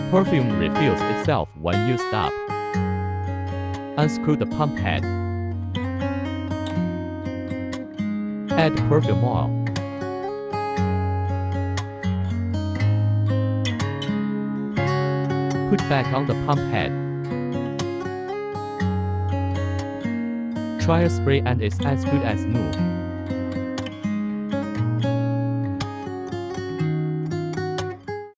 Perfume refills itself when you stop. Unscrew the pump head. Add perfume oil. Put back on the pump head. Try a spray and it's as good as new.